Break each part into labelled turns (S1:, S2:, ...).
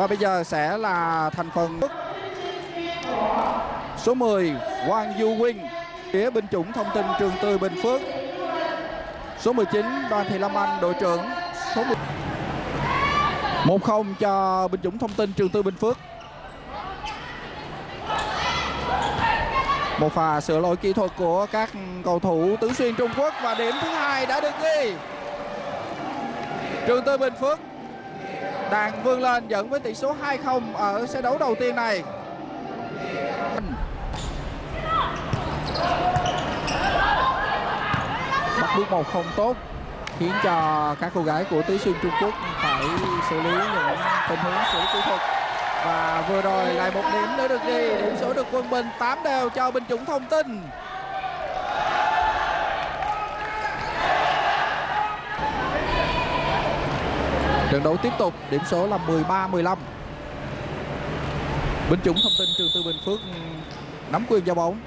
S1: Và bây giờ sẽ là thành phần số 10 Quang Du Quynh, phía binh chủng thông tin Trường Tư Bình Phước. Số 19 Đoàn Thị Lâm Anh, đội trưởng. Số 1-0 cho binh chủng thông tin Trường Tư Bình Phước. Một pha sửa lỗi kỹ thuật của các cầu thủ Tứ Xuyên Trung Quốc và điểm thứ hai đã được ghi. Trường Tư Bình Phước đang vươn lên dẫn với tỷ số 2-0 ở set đấu đầu tiên này. Bắt bước 1 không tốt khiến cho các cô gái của Tứ Xuyên Trung Quốc phải xử lý những tình huống xử lý kỹ thuật. Và vừa rồi lại một điểm nữa được ghi, điểm số được quân bình 8 đều cho binh chủng thông tin. Trận đấu tiếp tục, điểm số là 13-15. Binh chủng thông tin Trường Tư Bình Phước nắm quyền giao bóng.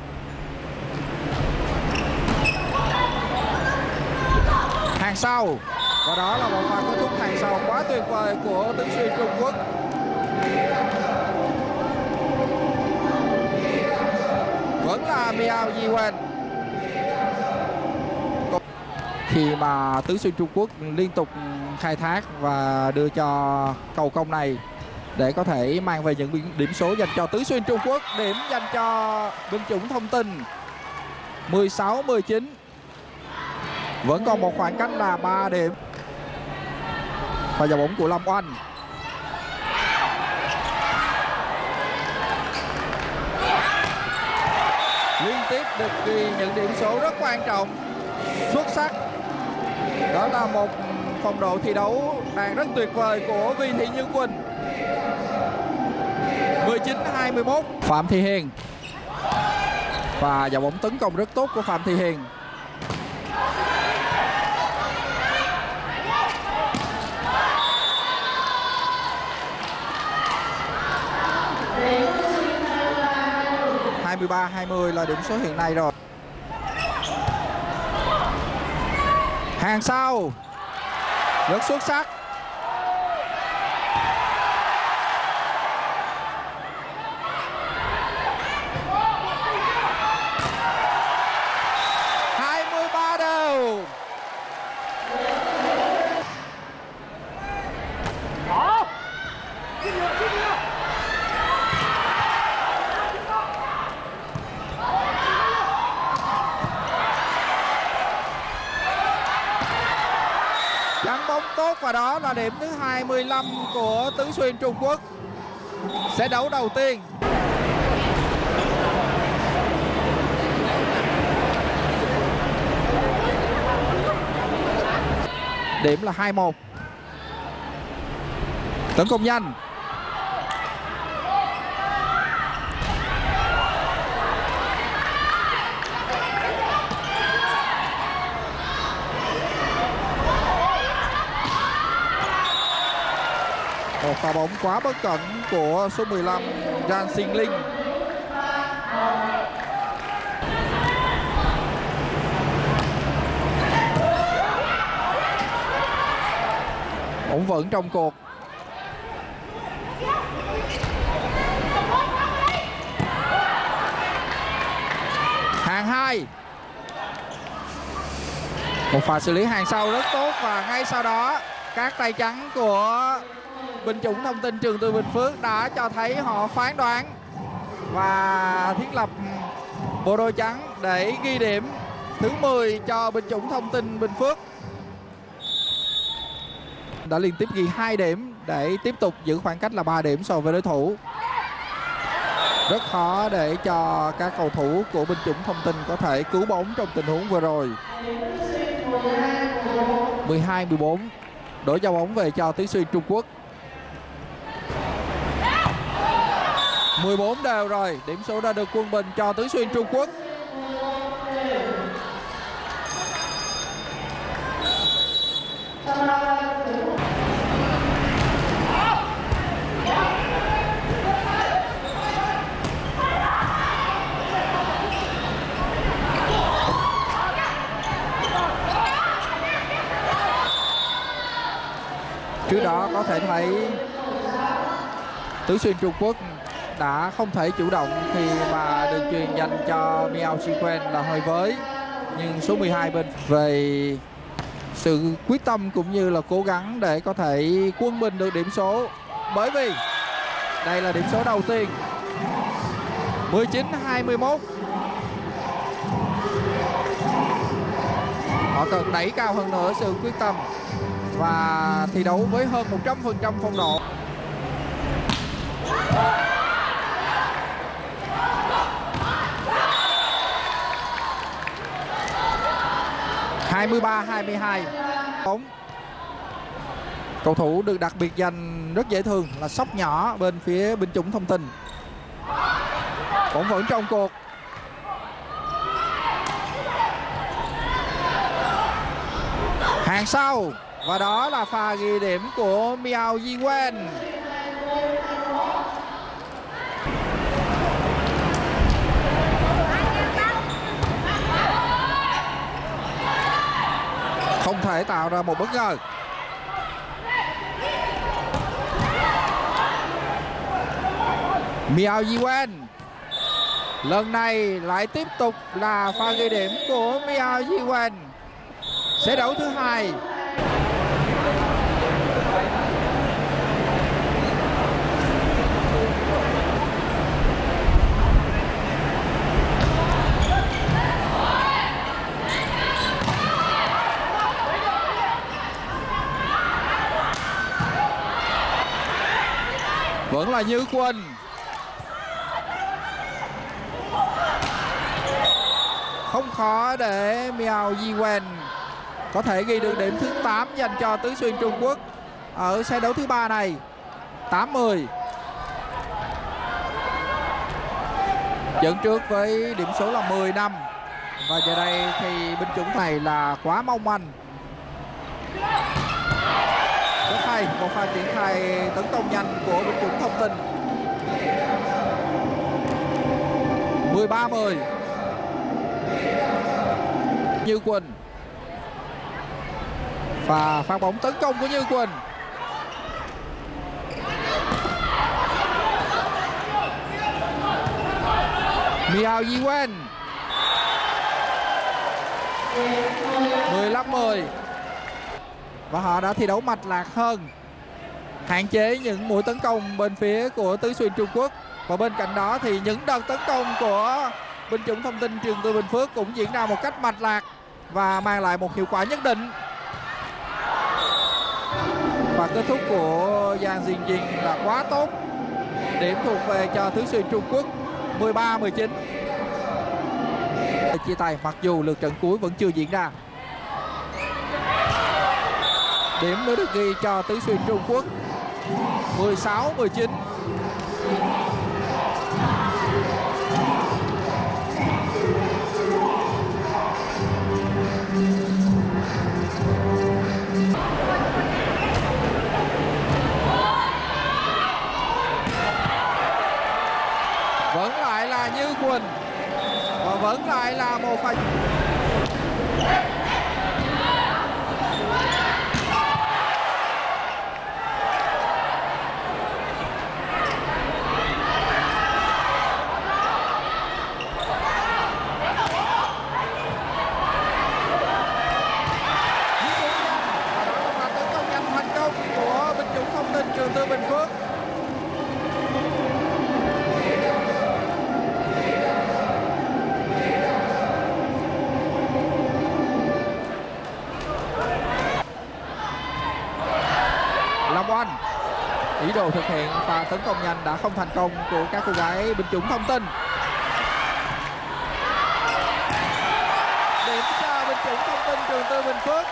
S1: Hàng sau, và đó là một pha kết thúc hàng sau quá tuyệt vời của Tứ Xuyên Trung Quốc. Vẫn là Miao Yiwen. Khi mà Tứ Xuyên Trung Quốc liên tục khai thác và đưa cho cầu công này để có thể mang về những điểm số dành cho Tứ Xuyên Trung Quốc. Điểm dành cho binh chủng thông tin 16-19. Vẫn còn một khoảng cách là 3 điểm. Và giao bóng của Lâm Oanh. Liên tiếp được ghi những điểm số rất quan trọng, xuất sắc. Đó là một phong độ thi đấu đang rất tuyệt vời của Vi Thị Như Quỳnh. 19-21. Phạm Thị Hiền. Và giao bóng tấn công rất tốt của Phạm Thị Hiền. (23-20) là điểm số hiện nay rồi. Hàng sau rất xuất sắc. Tốt, và đó là điểm thứ 25 của Tứ Xuyên Trung Quốc. Sẽ đấu đầu tiên. Điểm là 2-1. Tấn công nhanh. Một pha bóng quá bất cẩn của số 15 Jan Sinh Linh. Bóng vẫn trong cuộc. Hàng 2. Một pha xử lý hàng sau rất tốt, và ngay sau đó các tay trắng của binh chủng thông tin Trường Tư Bình Phước đã cho thấy họ phán đoán và thiết lập bộ đôi trắng để ghi điểm thứ 10 cho binh chủng thông tin Bình Phước. Đã liên tiếp ghi 2 điểm để tiếp tục giữ khoảng cách là 3 điểm so với đối thủ. Rất khó để cho các cầu thủ của binh chủng thông tin có thể cứu bóng trong tình huống vừa rồi. 12-14. Đổi giao bóng về cho Tứ Xuyên Trung Quốc. 14 đều rồi, điểm số đã được quân bình cho Tứ Xuyên Trung Quốc. Trước đó có thể thấy Tứ Xuyên Trung Quốc đã không thể chủ động khi mà đường chuyền dành cho Miao Jiwen là hơi với, nhưng số 12 bên về sự quyết tâm cũng như là cố gắng để có thể quân bình được điểm số, bởi vì đây là điểm số đầu tiên. 19-21. Họ cần đẩy cao hơn nữa sự quyết tâm và thi đấu với hơn 100% phong độ. (23-22). Cầu thủ được đặc biệt danh rất dễ thương là Sóc Nhỏ bên phía binh chủng Thông tin. Cũng vẫn trong cuộc. Hàng sau, và đó là pha ghi điểm của Miao Jiwen. Không thể tạo ra một bất ngờ. Miao Jiwen lần này lại tiếp tục là pha ghi điểm của Miao Jiwen. Set đấu thứ hai. Vẫn là Như Quân. Không khó để Miao Jiwen có thể ghi được điểm thứ 8 dành cho Tứ Xuyên Trung Quốc ở set đấu thứ 3 này. 8-10. Dẫn trước với điểm số là 10-5. Và giờ đây thì binh chủng này là quá mong manh. Rất hay, một pha triển khai tấn công nhanh của binh chủng Thông tin. 13-10. Như Quân. Và phạt bóng tấn công của Như Quân. Miao Jiwen. 15-10. Và họ đã thi đấu mạch lạc hơn, hạn chế những mũi tấn công bên phía của Tứ Xuyên Trung Quốc. Và bên cạnh đó thì những đợt tấn công của binh chủng Thông tin Trường Tư Bình Phước cũng diễn ra một cách mạch lạc và mang lại một hiệu quả nhất định. Và kết thúc của Giang Jingjing là quá tốt. Điểm thuộc về cho Tứ Xuyên Trung Quốc. 13-19. Chia tay mặc dù lượt trận cuối vẫn chưa diễn ra. Điểm nữa được ghi cho Tứ Xuyên Trung Quốc. 16-19. Vẫn lại là Như Quỳnh. Và vẫn lại là một pha. Trường Tư Bình Phước. Long Oanh ý đồ thực hiện pha tấn công nhanh đã không thành công của các cô gái binh chủng Thông tin. Điểm cho binh chủng Thông tin Trường Tư Bình Phước.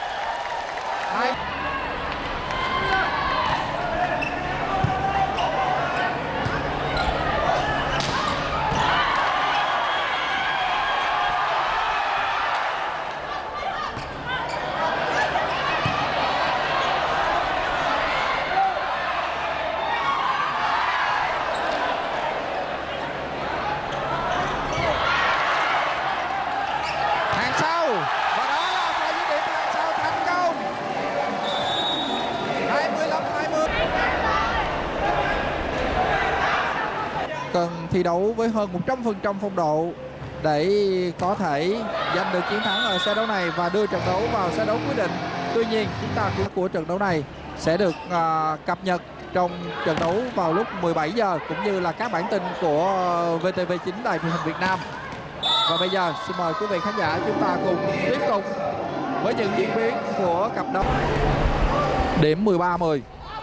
S1: thi đấu với hơn 100% phong độ để có thể giành được chiến thắng ở set đấu này và đưa trận đấu vào set đấu quyết định. Tuy nhiên chúng ta của trận đấu này sẽ được cập nhật trong trận đấu vào lúc 17 giờ cũng như là các bản tin của VTV9 Đài Truyền hình Việt Nam. Và bây giờ xin mời quý vị khán giả chúng ta cùng tiếp tục với những diễn biến của cặp đấu. Điểm 13-10.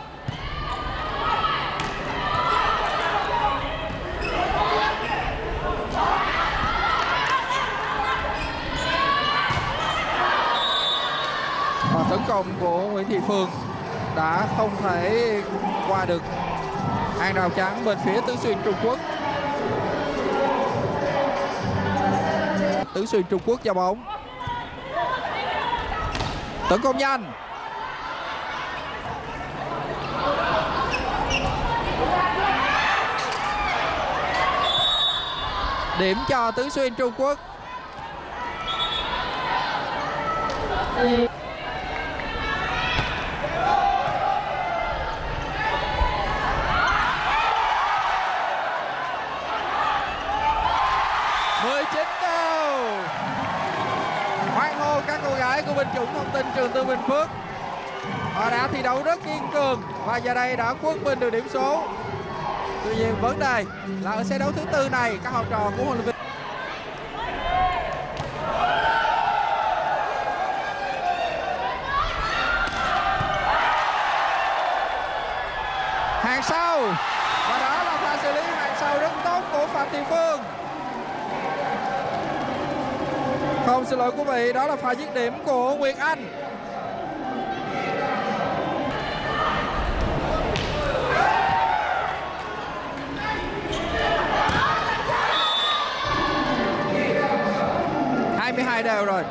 S1: Và tấn công của Nguyễn Thị Phương đã không thể qua được hàng rào chắn bên phía Tứ Xuyên Trung Quốc. Tứ Xuyên Trung Quốc giao bóng, tấn công nhanh, điểm cho Tứ Xuyên Trung Quốc. Các cô gái của binh chủng thông tin trường Tư Bình Phước, họ đã thi đấu rất kiên cường và giờ đây đã quất bình được điểm số. Tuy nhiên vấn đề là ở set đấu thứ tư này các học trò của huấn luyện viên hàng sau, và đó là pha xử lý hàng sau rất tốt của Phạm Thị Phương. Không, xin lỗi quý vị, đó là pha dứt điểm của Nguyệt Anh. ...22 đều rồi.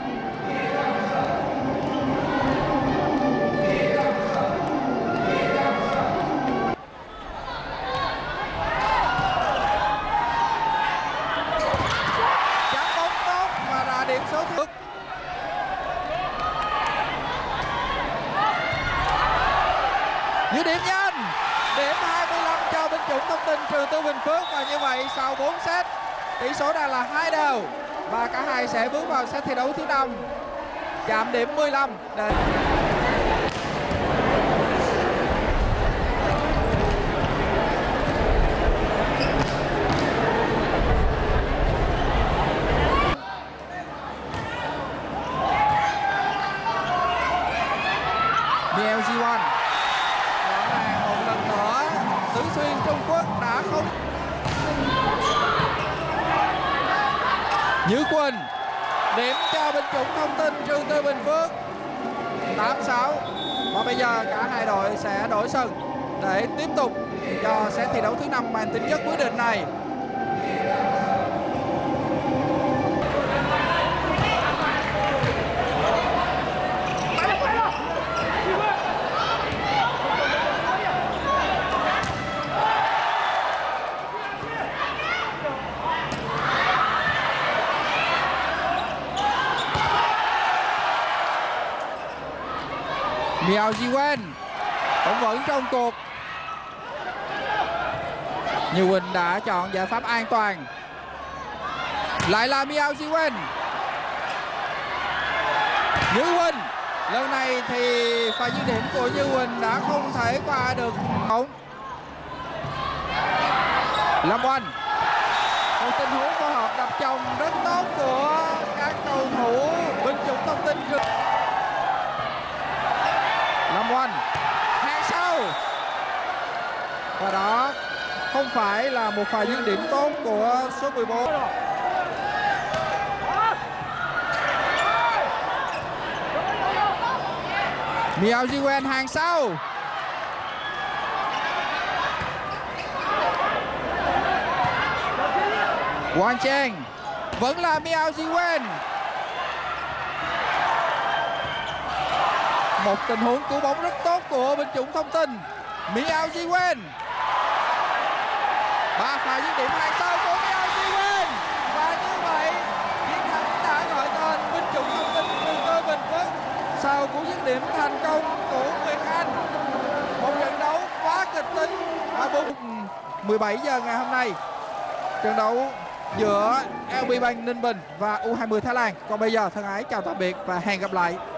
S1: Điểm số thực dứt điểm nhanh, điểm 25 cho binh chủng thông tin trường Tư Bình Phước. Và như vậy sau 4 set tỷ số đang là 2 đều và cả hai sẽ bước vào set thi đấu thứ 5 chạm điểm 15 để Miao Ji-won. Rõ ràng một lần nữa Tứ Xuyên Trung Quốc đã không. Như Quỳnh, điểm cho binh chủng thông tin trường Tư Bình Phước 8-6. Và bây giờ cả hai đội sẽ đổi sân để tiếp tục cho set thi đấu thứ 5 mang tính chất quyết định này. Miao Ji-won cũng vẫn trong cuộc. Như Quỳnh đã chọn giải pháp an toàn. Lại là Miao Ji-won. Như Quỳnh, lần này thì pha dứt điểm của Như Quỳnh đã không thể qua được. Lâm Oanh, một tình huống phối hợp đập chồng rất tốt của các cầu thủ binh chủng thông tin. Lâm Oanh hàng sau, và đó không phải là một pha dứt điểm tốt của số 14. Miao Ji-won hàng sau, Wang Chen, vẫn là Miao Ji-won. Một tình huống cứu bóng rất tốt của binh chủng thông tin. Miao Ji-won, 3 pha dứt điểm hàng sau của Miao Ji-won. Và như vậy chiến thắng đã gọi tên binh chủng thông tin trường Tư Bình Phước sau cú dứt điểm thành công của Nguyệt Anh. Một trận đấu quá kịch tính ở 17 giờ ngày hôm nay. trận đấu giữa LB Bank Ninh Bình và U20 Thái Lan. Còn bây giờ thân ái chào tạm biệt và hẹn gặp lại.